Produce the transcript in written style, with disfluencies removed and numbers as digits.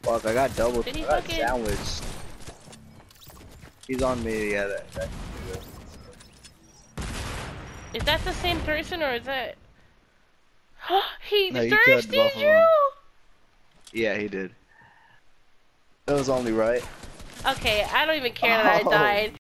Fuck, I got double. Did he I got fucking... sandwiched. He's on me, yeah. Is that the same person or is that... He No, you killed thirsted both of you? them. Yeah, he did. It was only right. Okay, I don't even care that I died.